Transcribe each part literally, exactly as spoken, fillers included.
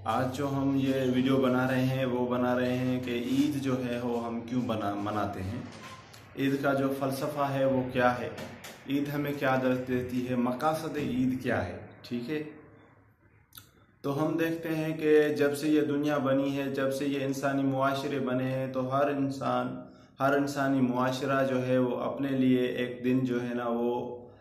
آج جو ہم یہ ویڈیو بنا رہے ہیں وہ بنا رہے ہیں کہ عید جو ہے وہ ہم کیوں بنا مناتے ہیں، عید کا جو فلسفہ ہے وہ کیا ہے، عید ہمیں کیا درس دیتی ہے، مقاصد عید کیا ہے۔ ٹھیک ہے، تو ہم دیکھتے ہیں کہ جب سے یہ دنیا بنی ہے، جب سے یہ انسانی معاشرے بنے ہیں، تو ہر انسان ہر انسانی معاشرہ جو ہے وہ اپنے لیے ایک دن جو ہے نا وہ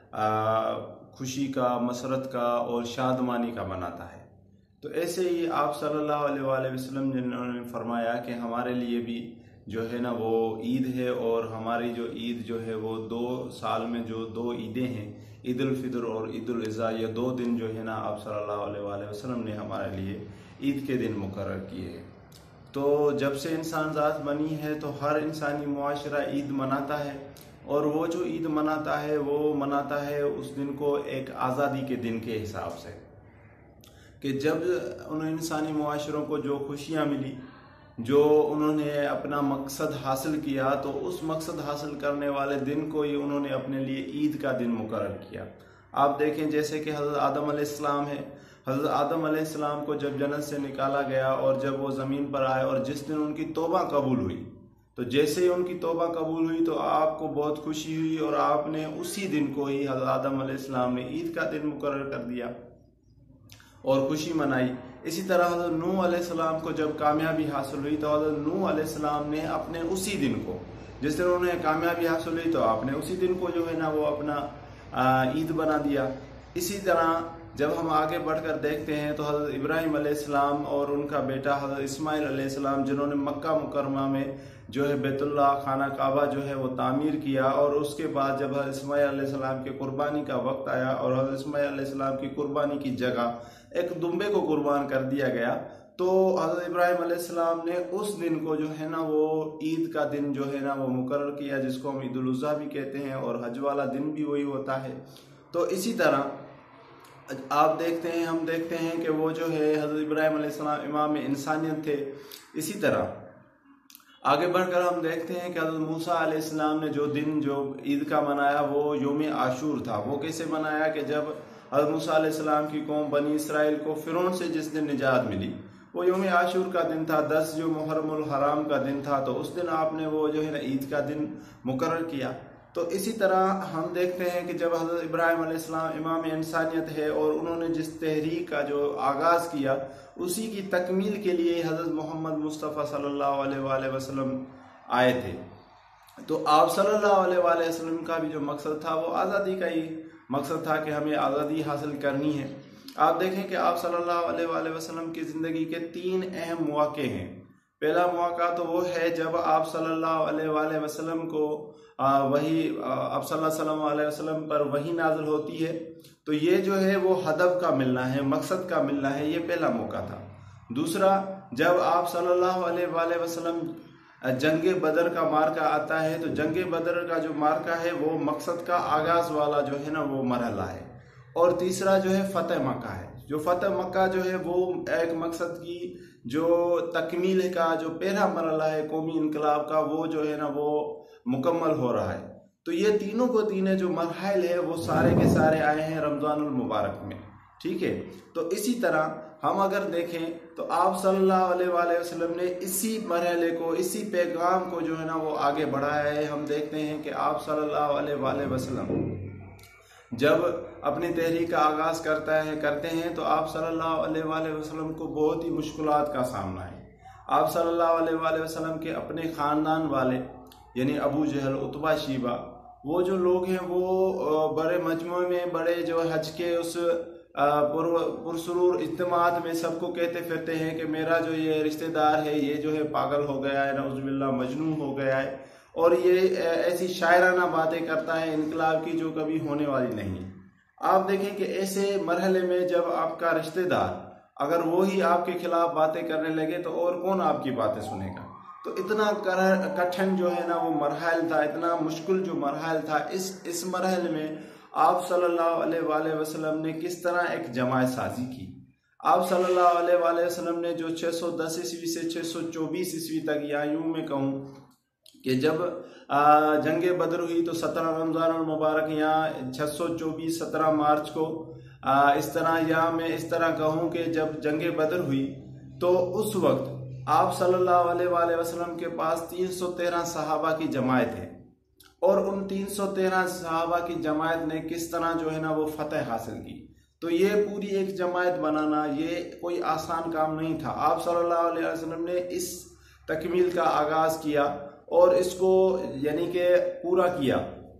خوشی کا، مسرت کا اور شادمانی کا مناتا ہے۔ تو ایسے ہی آپ صلی اللہ علیہ وآلہ وسلم جنہوں نے فرمایا کہ ہمارے لیے بھی جو ہے نا وہ عید ہے، اور ہماری جو عید جو ہے وہ دو سال میں جو دو عیدیں ہیں، عید الفطر اور عید الاضحیٰ، یہ دو دن جو ہے نا آپ صلی اللہ علیہ وآلہ وسلم نے ہمارے لیے عید کے دن مقرر کیے ہیں۔ تو جب سے انسان ذات بنی ہے تو ہر انسانی معاشرہ عید مناتا ہے، اور وہ جو عید مناتا ہے وہ مناتا ہے اس دن کو ایک آزادی کے دن کے حساب سے، کہ جب ان انسانی معاشروں کو جو خوشیاں ملی، جو انہوں نے اپنا مقصد حاصل کیا، تو اس مقصد حاصل کرنے والے دن کو ہی انہوں نے اپنے لیے عید کا دن مقرر کیا۔ آپ دیکھیں جیسے کہ حضرت آدم علیہ السلام ہے، حضرت آدم علیہ السلام کو جب جنت سے نکالا گیا اور جب وہ زمین پر آئے اور جس دن ان کی توبہ قبول ہوئی، تو جیسے ہی ان کی توبہ قبول ہوئی تو آپ کو بہت خوشی ہوئی، اور آپ نے اسی دن کو ہی حضرت آدم علیہ السلام نے عید کا دن مقرر کر دیا اور خوشی منائی۔ اسی طرح حضرت نوح علیہ السلام کو جب کامیابی حاصل ہوئی تو حضرت نوح علیہ السلام نے اپنے اسی دن کو، جس دن انہیں کامیابی حاصل ہوئی تو آپ نے اسی دن کو جو ہے نا وہ اپنا عید بنا دیا۔ اسی طرح جب ہم آگے بڑھ کر دیکھتے ہیں تو حضرت ابراہیم علیہ السلام اور ان کا بیٹا حضرت اسماعیل علیہ السلام، جنہوں نے مکہ مکرمہ میں جو ہے بیت اللہ خانہ کعبہ جو ہے وہ تعمیر کیا، اور اس کے بعد جب حضرت اسماعیل علیہ السلام کے قربانی کا وقت آیا اور حضرت اسماعیل علیہ السلام کی قربانی کی جگہ ایک دمبے کو قربان کر دیا گیا، تو حضرت ابراہیم علیہ السلام نے اس دن کو جو ہے نا وہ عید کا دن جو ہے نا وہ مقرر کیا، جس کو ہم عید الاضحیٰ بھی کہتے ہیں، اور حج والا دن بھی وہی ہوتا ہے۔ تو اسی طرح آپ دیکھتے ہیں، ہم دیکھتے ہیں کہ وہ جو ہے حضرت ابراہیم علیہ السلام امام انسانیت تھے۔ اسی طرح آگے بڑھ کر ہم دیکھتے ہیں کہ حضرت موسیٰ علیہ السلام نے جو دن جو عید کا منایا وہ یوم عاشور تھا۔ وہ کیسے منایا کہ جب حضرت موسیٰ علیہ السلام کی قوم بنی اسرائیل کو فرعون سے جس دن نجات ملی، وہ یوم عاشور کا دن تھا، دس جو محرم الحرام کا دن تھا، تو اس دن آپ نے وہ جو ہے نا عید کا دن مقرر کیا۔ تو اسی طرح ہم دیکھتے ہیں کہ جب حضرت ابراہیم علیہ السلام امام انسانیت ہے اور انہوں نے جس تحریک کا جو آغاز کیا، اسی کی تکمیل کے لیے حضرت محمد مصطفیٰ صلی اللہ علیہ وآلہ وسلم آئے تھے۔ تو آپ صلی اللہ علیہ وآلہ وسلم کا بھی جو مقصد تھا وہ آزادی کا ہی مقصد تھا کہ ہمیں آزادی حاصل کرنی ہے۔ آپ دیکھیں کہ آپ صلی اللہ علیہ وآلہ وسلم کی زندگی کے تین اہم مواقع ہیں۔ پہلا موقع تو وہ ہے جب آپ صلی اللہ علیہ وآلہ وسلم کو وہی آپ صلی اللہ علیہ وسلم پر وہی نازل ہوتی ہے، تو یہ جو ہے وہ ہدف کا ملنا ہے، مقصد کا ملنا ہے، یہ پہلا موقع تھا۔ دوسرا، جب آپ صلی اللہ علیہ وآلہ وسلم جنگ بدر کا مارکہ آتا ہے، تو جنگ بدر کا جو مارکہ ہے وہ مقصد کا آغاز والا جو ہے نا وہ مرحلہ ہے۔ اور تیسرا جو ہے فتح مکہ ہے، جو فتح مکہ جو ہے وہ ایک مقصد کی جو تکمیل کا جو پہلا مرحلہ ہے قومی انقلاب کا، وہ جو ہے نا وہ مکمل ہو رہا ہے۔ تو یہ تینوں کو تینے جو مراحل ہے وہ سارے کے سارے آئے ہیں رمضان المبارک میں۔ ٹھیک ہے، تو اسی طرح ہم اگر دیکھیں تو آپ صلی اللہ علیہ وآلہ وسلم نے اسی مرحلے کو، اسی پیغام کو جو ہے نا وہ آگے بڑھایا ہے۔ ہم دیکھتے ہیں کہ آپ صلی اللہ علیہ وآلہ وسلم جب اپنی تحریک کا آغاز کرتا ہے کرتے ہیں تو آپ صلی اللہ علیہ وآلہ وسلم کو بہت ہی مشکلات کا سامنا ہے۔ آپ صلی اللہ علیہ وآلہ وسلم کے اپنے خاندان والے، یعنی ابو جہل، عتبہ، شیبہ، وہ جو لوگ ہیں وہ بڑے مجموعے میں، بڑے جو حج کے اس پرسرور اجتماعات میں سب کو کہتے پھرتے ہیں کہ میرا جو یہ رشتہ دار ہے یہ جو ہے پاگل ہو گیا ہے، نعوذ باللہ مجنون ہو گیا ہے، اور یہ ایسی شاعرانہ باتیں کرتا ہے انقلاب کی جو کبھی ہونے والی نہیں۔ آپ دیکھیں کہ ایسے مرحلے میں جب آپ کا رشتہ دار اگر وہی آپ کے خلاف باتیں کرنے لگے تو اور کون آپ کی باتیں سنے گا؟ تو اتنا کٹھن جو ہے نا وہ مرحل تھا، اتنا مشکل جو مرحل تھا، اس اس مرحلے میں آپ صلی اللہ علیہ وآلہ وسلم نے کس طرح ایک جماعت سازی کی۔ آپ صلی اللہ علیہ وآلہ وسلم نے جو چھ سو دس عیسوی سے چھ سو چوبیس عیسوی تک، یا یوں میں کہوں کہ جب جنگ بدر ہوئی تو سترہ رمضان المبارک، یا چھ سو چوبیس سترہ مارچ کو، اس طرح یا میں اس طرح کہوں کہ جب جنگ بدر ہوئی تو اس وقت آپ صلی اللہ علیہ وآلہ وسلم کے پاس تین سو تیرہ صحابہ کی جماعت ہے، اور ان تین سو تیرہ صحابہ کی جماعت نے کس طرح جو ہے نا وہ فتح حاصل کی۔ تو یہ پوری ایک جماعت بنانا یہ کوئی آسان کام نہیں تھا۔ آپ صلی اللہ علیہ وسلم نے اس تکمیل کا آغاز کیا اور اس کو یعنی کہ پورا کیا۔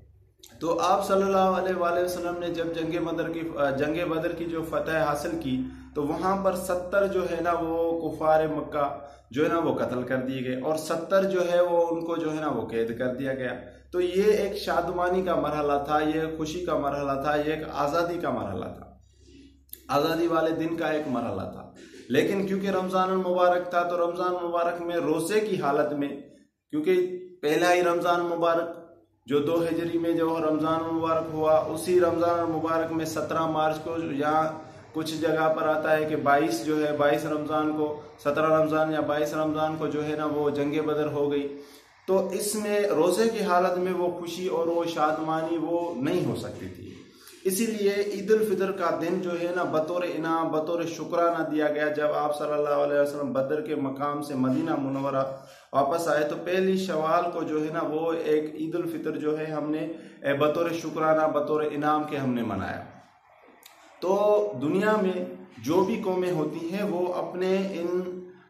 تو آپ صلی اللہ علیہ وآلہ وسلم نے جب جنگ بدر کی جنگ بدر کی جو فتح حاصل کی تو وہاں پر ستر جو ہے نا وہ کفار مکہ جو ہے نا وہ قتل کر دیے گئے، اور ستر جو ہے وہ ان کو جو ہے نا وہ قید کر دیا گیا۔ تو یہ ایک شادمانی کا مرحلہ تھا، یہ خوشی کا مرحلہ تھا، یہ ایک آزادی کا مرحلہ تھا، آزادی والے دن کا ایک مرحلہ تھا۔ لیکن کیونکہ رمضان المبارک تھا تو رمضان مبارک میں روزے کی حالت میں، کیونکہ پہلا ہی رمضان مبارک جو دو ہجری میں جو رمضان المبارک ہوا، اسی رمضان المبارک میں سترہ مارچ کو یہاں کچھ جگہ پر آتا ہے کہ بائیس جو ہے بائیس رمضان کو سترہ رمضان یا بائیس رمضان کو جو ہے نا وہ جنگ بدر ہو گئی۔ تو اس میں روزے کی حالت میں وہ خوشی اور وہ شادمانی وہ نہیں ہو سکتی تھی، اسی لیے عید الفطر کا دن جو ہے نا بطور انعام بطور شکرانہ دیا گیا۔ جب آپ صلی اللہ علیہ وسلم بدر کے مقام سے مدینہ منورہ واپس آئے تو پہلی شوال کو جو ہے نا وہ ایک عید الفطر جو ہے ہم نے بطور شکرانہ بطور انعام کے ہم نے منایا۔ تو دنیا میں جو بھی قومیں ہوتی ہیں وہ اپنے ان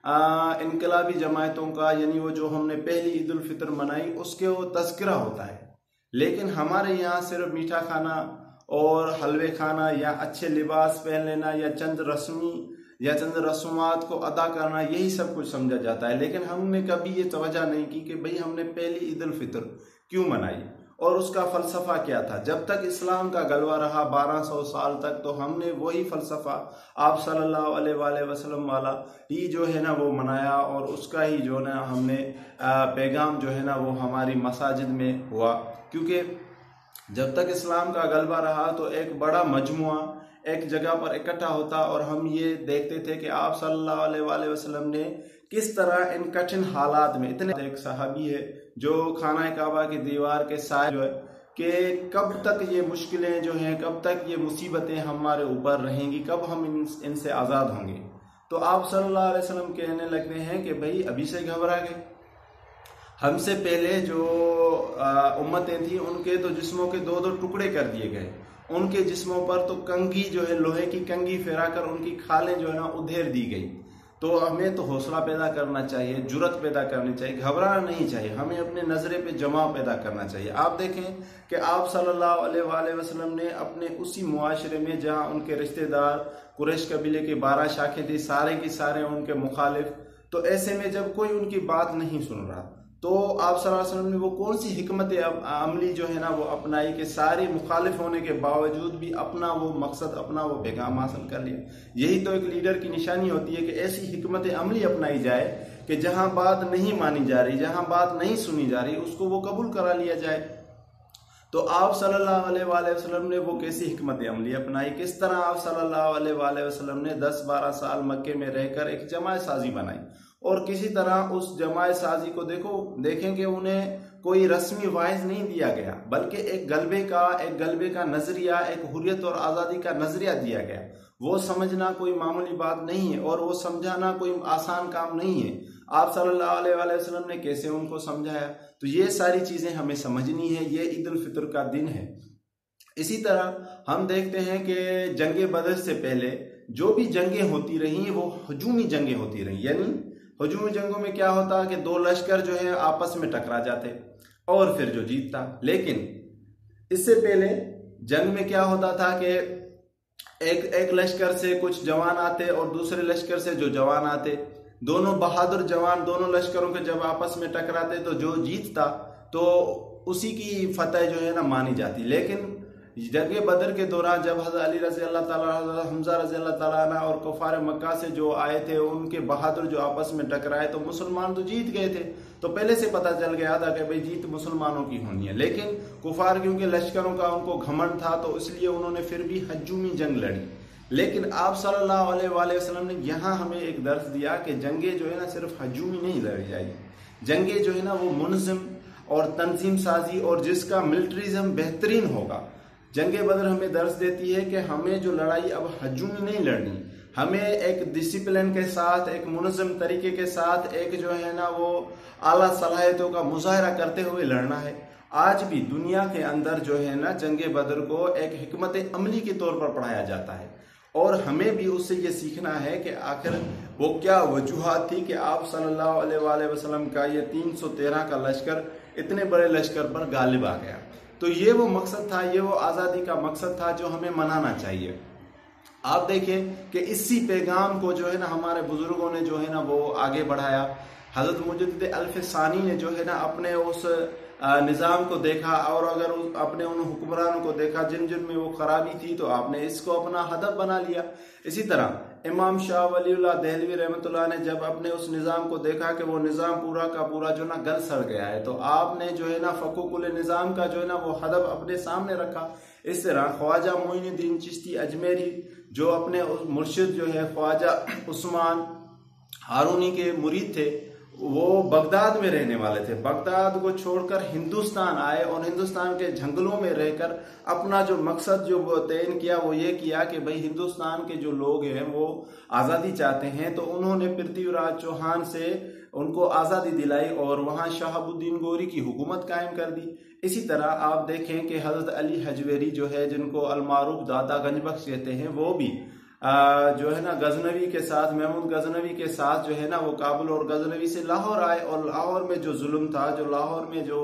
انقلابی جماعتوں کا یعنی وہ جو ہم نے پہلی عید الفطر منائی اس کے وہ تذکرہ ہوتا ہے، لیکن ہمارے یہاں صرف میٹھا کھانا اور حلوے کھانا یا اچھے لباس پہن لینا یا چند رسمی یا چند رسومات کو ادا کرنا یہی سب کچھ سمجھا جاتا ہے، لیکن ہم نے کبھی یہ توجہ نہیں کی کہ بھئی ہم نے پہلی عید الفطر کیوں منائی اور اس کا فلسفہ کیا تھا۔ جب تک اسلام کا غلبہ رہا بارہ سو سال تک تو ہم نے وہی فلسفہ آپ صلی اللہ علیہ وآلہ وسلم والا ہی جو ہے نا وہ منایا، اور اس کا ہی جو ہے نا ہم نے پیغام جو ہے نا وہ ہماری مساجد میں ہوا، کیونکہ جب تک اسلام کا غلبہ رہا تو ایک بڑا مجموعہ ایک جگہ پر اکٹھا ہوتا، اور ہم یہ دیکھتے تھے کہ آپ صلی اللہ علیہ وآلہ وسلم نے کس طرح ان کٹھن حالات میں اتنے ایک صحابی ہے جو خانہ کعبہ کی دیوار کے سائے جو ہے کہ کب تک یہ مشکلیں جو ہیں کب تک یہ مصیبتیں ہمارے اوپر رہیں گی، کب ہم ان ان سے آزاد ہوں گے۔ تو آپ صلی اللہ علیہ وسلم کہنے لگتے ہیں کہ بھئی ابھی سے گھبرا گئے، ہم سے پہلے جو امتیں تھیں ان کے تو جسموں کے دو دو ٹکڑے کر دیے گئے، ان کے جسموں پر تو کنگھی جو ہے لوہے کی کنگھی پھیرا کر ان کی کھالیں جو ہے نا ادھیر دی گئی۔ تو ہمیں تو حوصلہ پیدا کرنا چاہیے، جرت پیدا کرنی چاہیے، گھبرانا نہیں چاہیے، ہمیں اپنے نظرے پہ جمع پیدا کرنا چاہیے۔ آپ دیکھیں کہ آپ صلی اللہ علیہ وآلہ وسلم نے اپنے اسی معاشرے میں جہاں ان کے رشتہ دار قریش قبیلے کے بارہ شاخیں تھی، سارے کی سارے ان کے مخالف، تو ایسے میں جب کوئی ان کی بات نہیں سن رہا تو آپ صلی اللہ علیہ وسلم نے وہ کون سی حکمت عملی جو ہے نا وہ اپنائی کہ سارے مخالف ہونے کے باوجود بھی اپنا وہ مقصد اپنا وہ پیغام حاصل کر لیا۔ یہی تو ایک لیڈر کی نشانی ہوتی ہے کہ ایسی حکمت عملی اپنائی جائے کہ جہاں بات نہیں مانی جا رہی، جہاں بات نہیں سنی جا رہی، اس کو وہ قبول کرا لیا جائے۔ تو آپ صلی اللہ علیہ وآلہ وسلم نے وہ کیسی حکمت عملی اپنائی، کس طرح آپ صلی اللہ علیہ وآلہ وسلم نے دس بارہ سال مکے میں رہ کر ایک جماعت سازی بنائی، اور کسی طرح اس جماعت سازی کو دیکھو دیکھیں کہ انہیں کوئی رسمی واعظ نہیں دیا گیا، بلکہ ایک غلبے کا ایک غلبے کا نظریہ، ایک حریت اور آزادی کا نظریہ دیا گیا۔ وہ سمجھنا کوئی معمولی بات نہیں ہے، اور وہ سمجھانا کوئی آسان کام نہیں ہے۔ آپ صلی اللہ علیہ وآلہ وسلم نے کیسے ان کو سمجھایا، تو یہ ساری چیزیں ہمیں سمجھنی ہے، یہ عید الفطر کا دن ہے۔ اسی طرح ہم دیکھتے ہیں کہ جنگ بدر سے پہلے جو بھی جنگیں ہوتی رہیں وہ ہجومی جنگیں ہوتی رہیں، یعنی ہجومی جنگوں میں کیا ہوتا کہ دو لشکر جو ہے آپس میں ٹکرا جاتے اور پھر جو جیتتا۔ لیکن اس سے پہلے جنگ میں کیا ہوتا تھا کہ ایک ایک لشکر سے کچھ جوان آتے اور دوسرے لشکر سے جو جوان آتے، دونوں بہادر جوان دونوں لشکروں کے جب آپس میں ٹکراتے تو جو جیتتا تو اسی کی فتح جو ہے نا مانی جاتی۔ لیکن جنگ بدر کے دوران جب حضرت علی رضی اللہ تعالیٰ، حضرت حمزہ رضی اللہ تعالیٰ عنہ اور کفار مکہ سے جو آئے تھے ان کے بہادر جو آپس میں ٹکرائے تو مسلمان تو جیت گئے تھے، تو پہلے سے پتہ چل گیا تھا کہ بھئی جیت مسلمانوں کی ہونی ہے۔ لیکن کفار کیونکہ لشکروں کا ان کو گھمنڈ تھا تو اس لیے انہوں نے پھر بھی ہجومی جنگ لڑی۔ لیکن آپ صلی اللہ علیہ وآلہ وسلم نے یہاں ہمیں ایک درس دیا کہ جنگیں جو ہے نا صرف ہجومی نہیں لڑی جائے، جنگیں جو ہے نا وہ منظم اور تنظیم سازی اور جس کا ملٹریزم بہترین ہوگا۔ جنگ بدر ہمیں درس دیتی ہے کہ ہمیں جو لڑائی اب ہجومی نہیں لڑنی، ہمیں ایک ڈسپلن کے ساتھ، ایک منظم طریقے کے ساتھ ایک جو ہے نا وہ اعلیٰ صلاحیتوں کا مظاہرہ کرتے ہوئے لڑنا ہے۔ آج بھی دنیا کے اندر جو ہے نا جنگ بدر کو ایک حکمت عملی کے طور پر پڑھایا جاتا ہے، اور ہمیں بھی اس سے یہ سیکھنا ہے کہ آخر وہ کیا وجوہات تھی کہ آپ صلی اللہ علیہ وآلہ وسلم کا یہ تین سو تیرہ کا لشکر اتنے بڑے لشکر پر غالب آ گیا۔ تو یہ وہ مقصد تھا، یہ وہ آزادی کا مقصد تھا جو ہمیں منانا چاہیے۔ آپ دیکھیں کہ اسی پیغام کو جو ہے نا ہمارے بزرگوں نے جو ہے نا وہ آگے بڑھایا۔ حضرت مجدد الف ثانی نے جو ہے نا اپنے اس نظام کو دیکھا، اور اگر اپنے ان حکمرانوں کو دیکھا جن جن میں وہ خرابی تھی، تو آپ نے اس کو اپنا ہدف بنا لیا۔ اسی طرح امام شاہ ولی اللہ دہلوی رحمۃ اللہ نے جب اپنے اس نظام کو دیکھا کہ وہ نظام پورا کا پورا جو نا گل سڑ گیا ہے، تو آپ نے جو ہے نا فقو کل نظام کا جو ہے نا وہ ہدف اپنے سامنے رکھا۔ اس طرح خواجہ معین الدین چشتی اجمیری جو اپنے مرشد جو ہے خواجہ عثمان ہارونی کے مرید تھے، وہ بغداد میں رہنے والے تھے، بغداد کو چھوڑ کر ہندوستان آئے، اور ہندوستان کے جنگلوں میں رہ کر اپنا جو مقصد جو وہ تعین کیا وہ یہ کیا کہ بھئی ہندوستان کے جو لوگ ہیں وہ آزادی چاہتے ہیں۔ تو انہوں نے پرتھوی راج چوہان سے ان کو آزادی دلائی اور وہاں شہاب الدین گوری کی حکومت قائم کر دی۔ اسی طرح آپ دیکھیں کہ حضرت علی حجویری جو ہے، جن کو المعروف دادا گنج بخش کہتے ہیں، وہ بھی جو ہے نا غزنوی کے ساتھ، محمود غزنوی کے ساتھ جو ہے نا وہ کابل اور غزنوی سے لاہور آئے، اور لاہور میں جو ظلم تھا، جو لاہور میں جو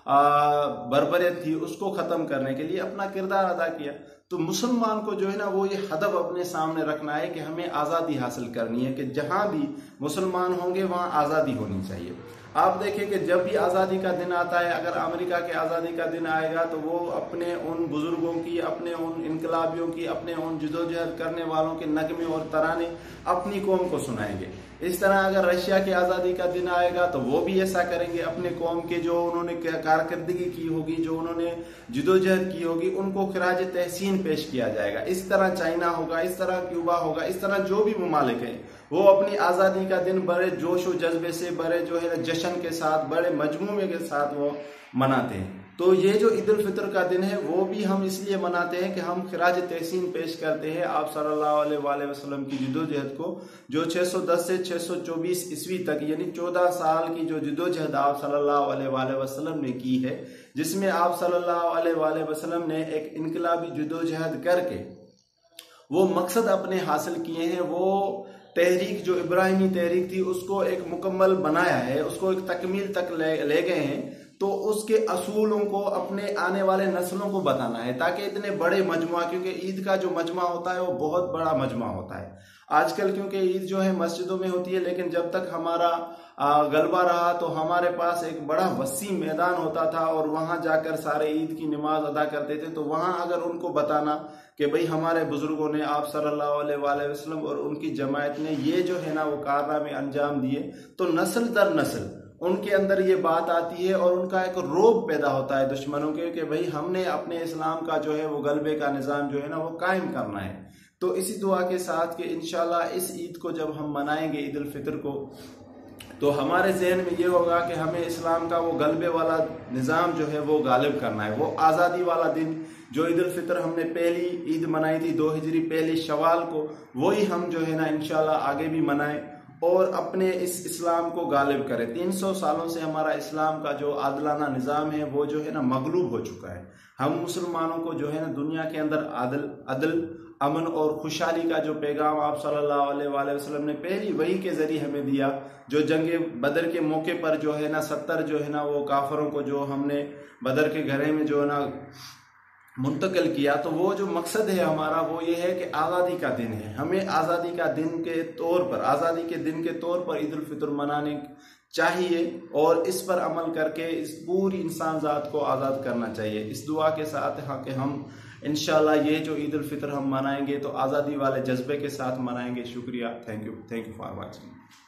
بربریت تھی، اس کو ختم کرنے کے لیے اپنا کردار ادا کیا۔ تو مسلمان کو جو ہے نا وہ یہ ہدف اپنے سامنے رکھنا ہے کہ ہمیں آزادی حاصل کرنی ہے، کہ جہاں بھی مسلمان ہوں گے وہاں آزادی ہونی چاہیے۔ آپ دیکھیں کہ جب بھی آزادی کا دن آتا ہے، اگر امریکہ کے آزادی کا دن آئے گا تو وہ اپنے ان بزرگوں کی، اپنے ان انقلابیوں کی، اپنے ان جدوجہد کرنے والوں کے نغمے اور ترانے اپنی قوم کو سنائیں گے۔ اس طرح اگر رشیا کی آزادی کا دن آئے گا تو وہ بھی ایسا کریں گے، اپنے قوم کے جو انہوں نے کارکردگی کی ہوگی، جو انہوں نے جدوجہد کی ہوگی، ان کو خراج تحسین پیش کیا جائے گا۔ اس طرح چائنا ہوگا، اس طرح کیوبا ہوگا، اس طرح جو بھی ممالک ہیں وہ اپنی آزادی کا دن بڑے جوش و جذبے سے، بڑے جو ہے جشن کے ساتھ، بڑے مجموعے کے ساتھ وہ مناتے ہیں۔ تو یہ جو عید الفطر کا دن ہے وہ بھی ہم اس لیے مناتے ہیں کہ ہم خراج تحسین پیش کرتے ہیں آپ صلی اللہ علیہ وآلہ وسلم کی جدوجہد کو، جو چھ سو دس سے چھ سو چوبیس عیسوی تک، یعنی چودہ سال کی جو جدوجہد آپ صلی اللہ علیہ وآلہ وسلم نے کی ہے، جس میں آپ صلی اللہ علیہ وآلہ وسلم نے ایک انقلابی جدوجہد کر کے وہ مقصد اپنے حاصل کیے ہیں۔ وہ تحریک جو ابراہیمی تحریک تھی اس کو ایک مکمل بنایا ہے، اس کو ایک تکمیل تک لے گئے ہیں۔ تو اس کے اصولوں کو اپنے آنے والے نسلوں کو بتانا ہے، تاکہ اتنے بڑے مجموعہ، کیونکہ عید کا جو مجمع ہوتا ہے وہ بہت بڑا مجمع ہوتا ہے۔ آج کل کیونکہ عید جو ہے مسجدوں میں ہوتی ہے، لیکن جب تک ہمارا غلبہ رہا تو ہمارے پاس ایک بڑا وسیع میدان ہوتا تھا، اور وہاں جا کر سارے عید کی نماز ادا کرتے تھے۔ تو وہاں اگر ان کو بتانا کہ بھئی ہمارے بزرگوں نے، آپ صلی اللہ علیہ وآلہ وسلم اور ان کی جماعت نے یہ جو ہے نا وہ کارنامے انجام دیے، تو نسل در نسل ان کے اندر یہ بات آتی ہے، اور ان کا ایک روب پیدا ہوتا ہے دشمنوں کے کہ بھئی ہم نے اپنے اسلام کا جو ہے وہ غلبے کا نظام جو ہے نا وہ قائم کرنا ہے۔ تو اسی دعا کے ساتھ کہ انشاءاللہ اس عید کو جب ہم منائیں گے، عید الفطر کو، تو ہمارے ذہن میں یہ ہوگا کہ ہمیں اسلام کا وہ غلبے والا نظام جو ہے وہ غالب کرنا ہے۔ وہ آزادی والا دن جو عید الفطر ہم نے پہلی عید منائی تھی دو ہجری پہلی شوال کو، وہی ہم جو ہے نا انشاءاللہ آگے بھی منائیں اور اپنے اس اسلام کو غالب کریں۔ تین سو سالوں سے ہمارا اسلام کا جو عادلانہ نظام ہے وہ جو ہے نا مغلوب ہو چکا ہے۔ ہم مسلمانوں کو جو ہے نا دنیا کے اندر عادل عدل امن اور خوشحالی کا جو پیغام آپ صلی اللہ علیہ وآلہ وسلم نے پہلی وحی کے ذریعے ہمیں دیا، جو جنگ بدر کے موقع پر جو ہے نا ستر جو ہے نا وہ کافروں کو جو ہم نے بدر کے گھرے میں جو ہے نا منتقل کیا، تو وہ جو مقصد ہے ہمارا وہ یہ ہے کہ آزادی کا دن ہے۔ ہمیں آزادی کا دن کے طور پر، آزادی کے دن کے طور پر عید الفطر منانے چاہیے، اور اس پر عمل کر کے اس پوری انسان ذات کو آزاد کرنا چاہیے۔ اس دعا کے ساتھ ہاں کہ ہم انشاءاللہ یہ جو عید الفطر ہم منائیں گے تو آزادی والے جذبے کے ساتھ منائیں گے۔ شکریہ، thank you thank you for watching.